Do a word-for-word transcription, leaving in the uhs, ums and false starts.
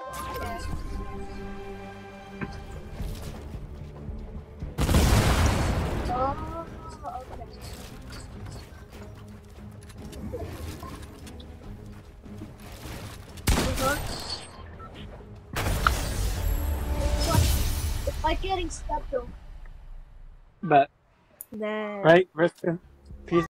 Yeah. Oh, okay. Uh-huh. It's like getting stepped on. But Nah. right, rest in peace.